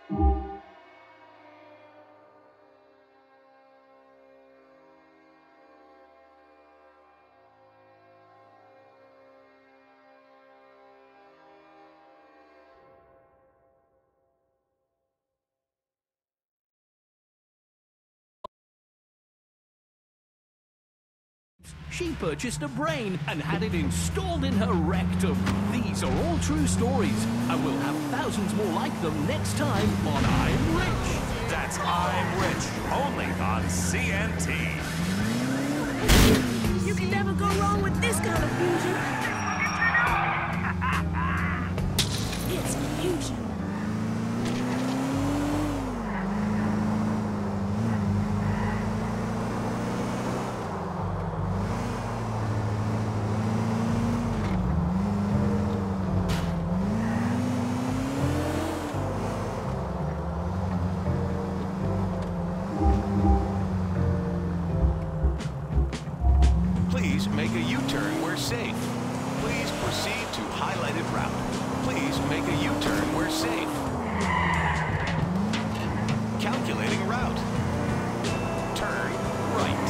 She purchased a brain and had it installed in her rectum. These are all true stories, and we'll have thousands more like them next time on I'm Rich. That's I'm Rich, only on CNT. You can never go wrong with this kind of fusion. It's fusion. Please make a U-turn where safe. Please proceed to highlighted route. Please make a U-turn where safe. Calculating route. Turn right.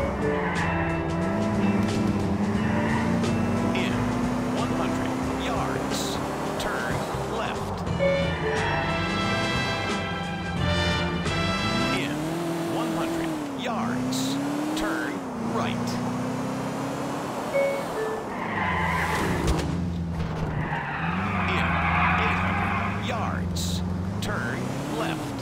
In 100 yards. Turn left. In 100 yards. Turn right. Turn left.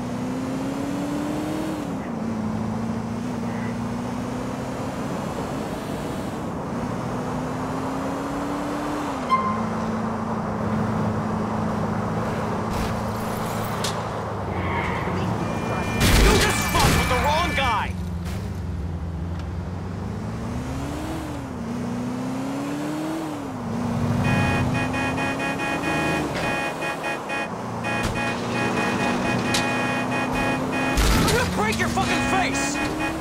You just fucked with the wrong guy! Break your fucking face!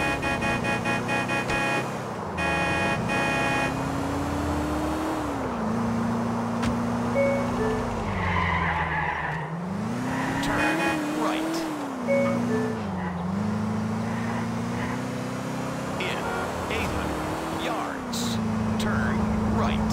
Turn right. In 800 yards. Turn right.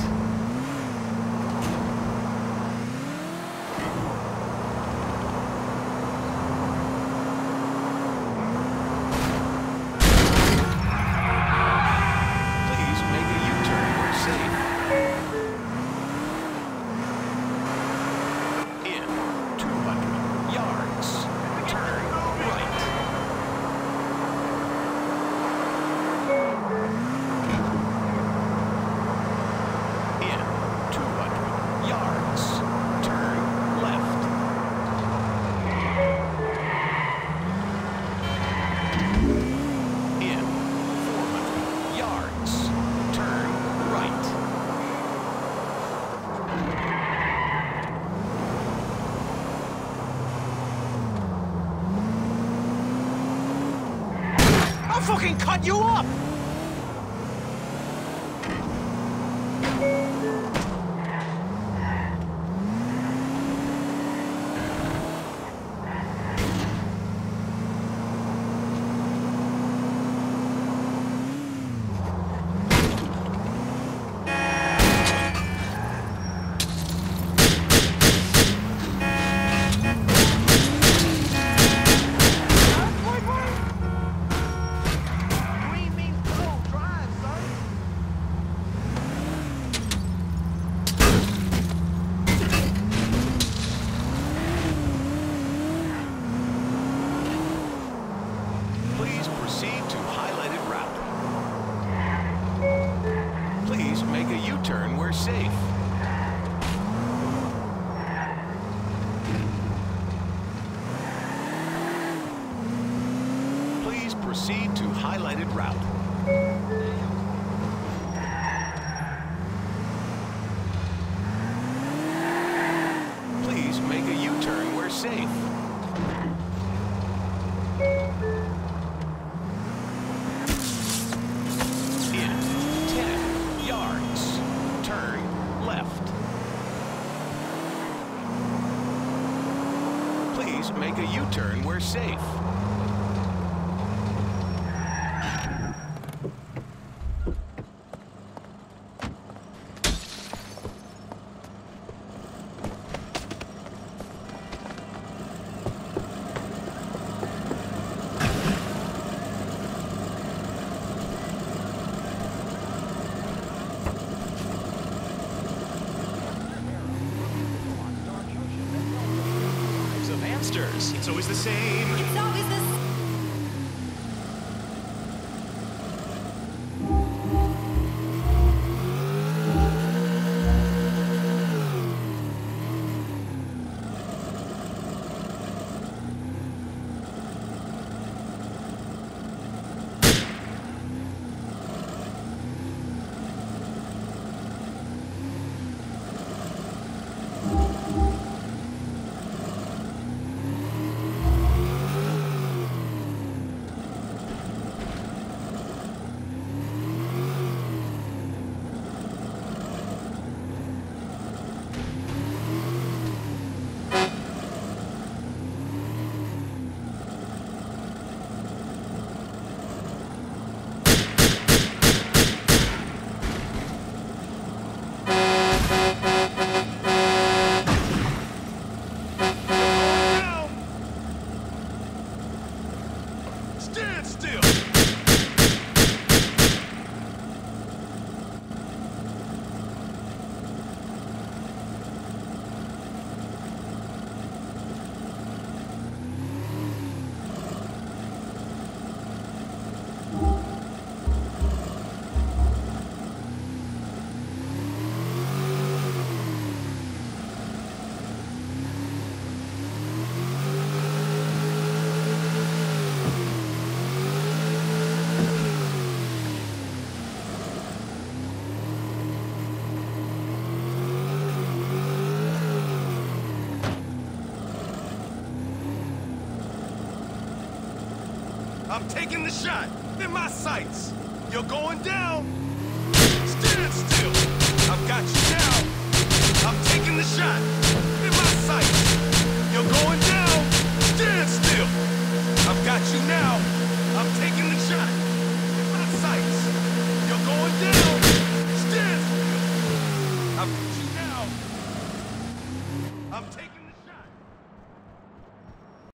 I'll fucking cut you up! Please proceed to highlighted route. Please make a U-turn where safe. Please proceed to highlighted route. Please make a U-turn where safe. In 10 yards, turn left. Please make a U-turn where safe. It's always the same. It's always the same. Stand still! I'm taking the shot. In my sights. You're going down. Stand still. I've got you down.